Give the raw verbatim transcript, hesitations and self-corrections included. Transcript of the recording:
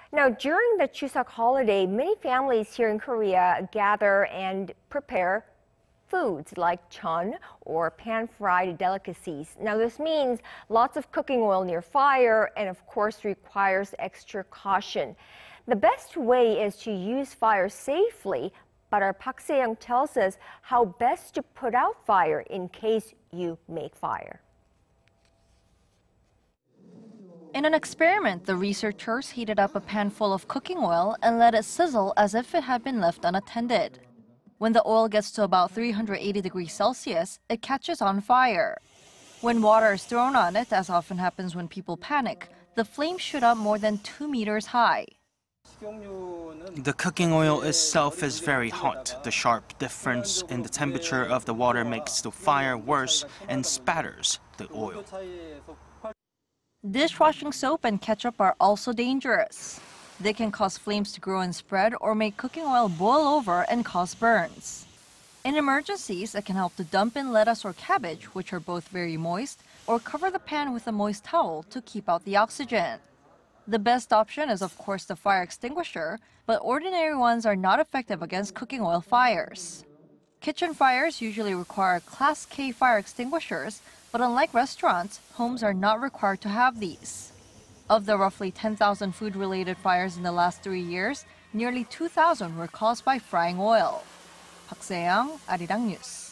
Now, during the Chuseok holiday, many families here in Korea gather and prepare foods like jeon or pan-fried delicacies. Now, this means lots of cooking oil near fire and, of course, requires extra caution. The best way is to use fire safely, but our Park Se-young tells us how best to put out fire in case you make fire. In an experiment, the researchers heated up a pan full of cooking oil and let it sizzle as if it had been left unattended. When the oil gets to about three hundred eighty degrees Celsius, it catches on fire. When water is thrown on it, as often happens when people panic, the flames shoot up more than two meters high. The cooking oil itself is very hot. The sharp difference in the temperature of the water makes the fire worse and spatters the oil. Dishwashing soap and ketchup are also dangerous. They can cause flames to grow and spread or make cooking oil boil over and cause burns. In emergencies, it can help to dump in lettuce or cabbage, which are both very moist, or cover the pan with a moist towel to keep out the oxygen. The best option is, of course, the fire extinguisher, but ordinary ones are not effective against cooking oil fires. Kitchen fires usually require Class K fire extinguishers, but unlike restaurants, homes are not required to have these. Of the roughly ten thousand food-related fires in the last three years, nearly two thousand were caused by frying oil. Park Se-young, Arirang News.